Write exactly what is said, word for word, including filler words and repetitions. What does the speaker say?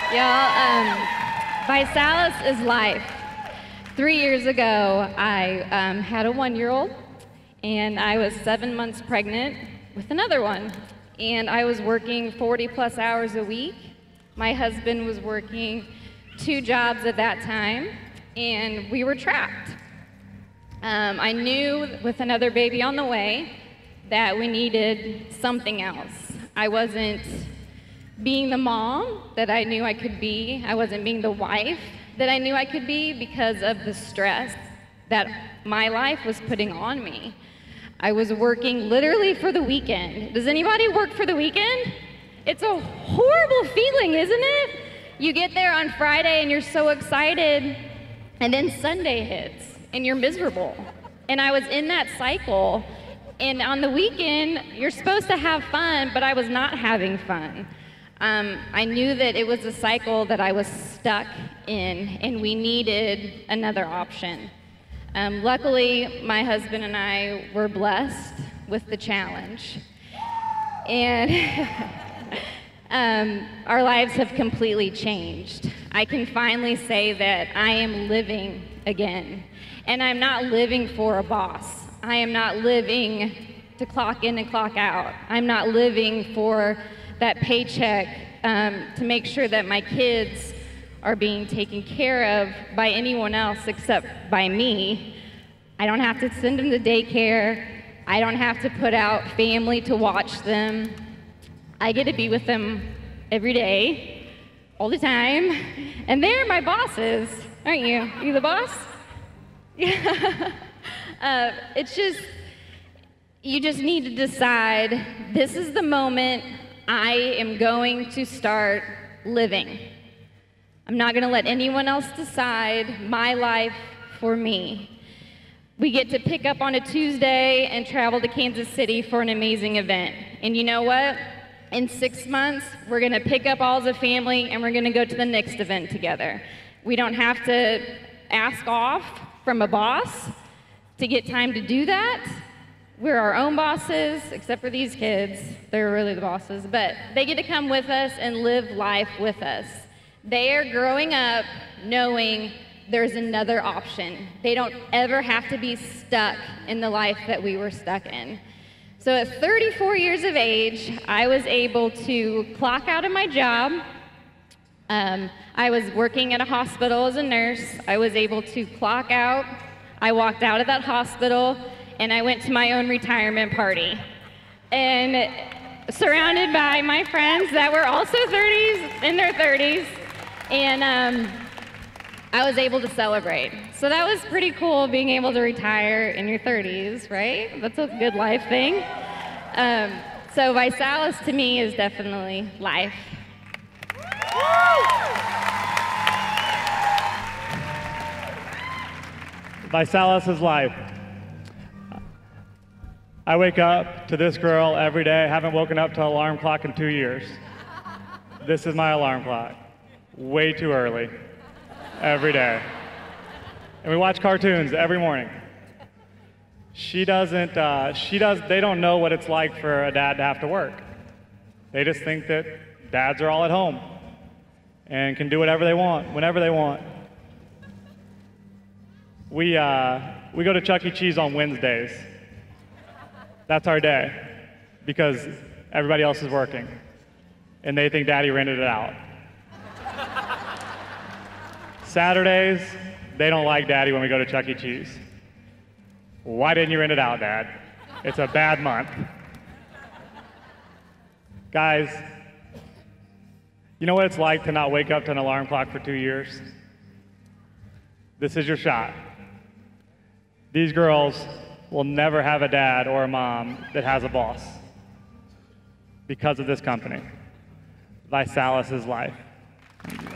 Y'all, um, Visalis is life. Three years ago, I um, had a one-year-old, and I was seven months pregnant with another one. And I was working forty plus hours a week. My husband was working two jobs at that time, and we were trapped. Um, I knew with another baby on the way that we needed something else. I wasn't being the mom that I knew I could be. I wasn't being the wife that I knew I could be because of the stress that my life was putting on me. I was working literally for the weekend. Does anybody work for the weekend? It's a horrible feeling, isn't it? You get there on Friday and you're so excited, and then Sunday hits and you're miserable. And I was in that cycle, and on the weekend, you're supposed to have fun, but I was not having fun. Um, I knew that it was a cycle that I was stuck in, and we needed another option. Um, luckily, my husband and I were blessed with the challenge. And um, our lives have completely changed. I can finally say that I am living again. And I'm not living for a boss. I am not living to clock in and clock out. I'm not living for that paycheck um, to make sure that my kids are being taken care of by anyone else except by me. I don't have to send them to daycare. I don't have to put out family to watch them. I get to be with them every day, all the time. And they're my bosses, aren't you? Are you the boss? Yeah. uh, it's just, you just need to decide, this is the moment I am going to start living. I'm not going to let anyone else decide my life for me. We get to pick up on a Tuesday and travel to Kansas City for an amazing event. And you know what? In six months, we're going to pick up all as a family and we're going to go to the next event together. We don't have to ask off from a boss to get time to do that. We're our own bosses, except for these kids. They're really the bosses, but they get to come with us and live life with us. They are growing up knowing there's another option. They don't ever have to be stuck in the life that we were stuck in. So at thirty-four years of age, I was able to clock out of my job. Um, I was working at a hospital as a nurse. I was able to clock out. I walked out of that hospital and I went to my own retirement party. And surrounded by my friends that were also thirties, in their thirties, and um, I was able to celebrate. So that was pretty cool, being able to retire in your thirties, right? That's a good life thing. Um, so Visalis to me is definitely life. Visalis is life. I wake up to this girl every day. I haven't woken up to an alarm clock in two years. This is my alarm clock. Way too early. Every day. And we watch cartoons every morning. She doesn't, uh, she does, they don't know what it's like for a dad to have to work. They just think that dads are all at home and can do whatever they want, whenever they want. We, uh, we go to Chuck E. Cheese on Wednesdays. That's our day, because everybody else is working, and they think Daddy rented it out. Saturdays, they don't like Daddy when we go to Chuck E. Cheese. Why didn't you rent it out, Dad? It's a bad month. Guys, you know what it's like to not wake up to an alarm clock for two years? This is your shot. These girls will never have a dad or a mom that has a boss because of this company. Visalis is life.